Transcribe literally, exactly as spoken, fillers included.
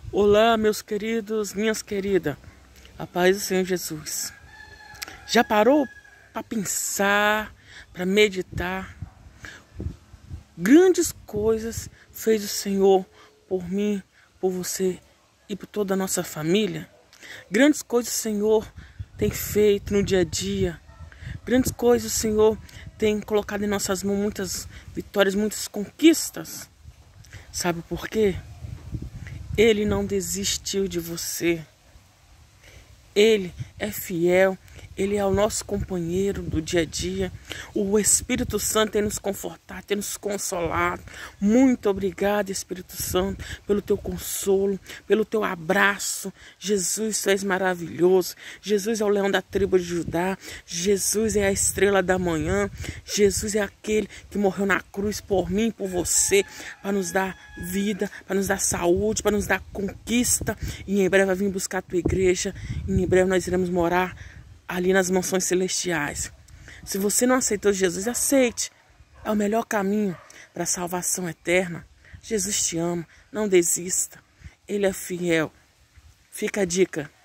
Olá, meus queridos, minhas queridas, a paz do Senhor Jesus. Já parou para pensar, para meditar? Grandes coisas fez o Senhor por mim, por você e por toda a nossa família. Grandes coisas o Senhor tem feito no dia a dia. Grandes coisas o Senhor tem colocado em nossas mãos muitas vitórias, muitas conquistas. Sabe por quê? Ele não desistiu de você. Ele é fiel. Ele é o nosso companheiro do dia a dia. O Espírito Santo tem nos confortado, tem nos consolado. Muito obrigado, Espírito Santo, pelo teu consolo, pelo teu abraço. Jesus, tu és maravilhoso. Jesus é o leão da tribo de Judá. Jesus é a estrela da manhã. Jesus é aquele que morreu na cruz por mim, por você, para nos dar vida, para nos dar saúde, para nos dar conquista. E em breve vai vir buscar a tua igreja. E em breve nós iremos morar ali nas mansões celestiais. Se você não aceitou Jesus, aceite. É o melhor caminho para a salvação eterna. Jesus te ama. Não desista. Ele é fiel. Fica a dica.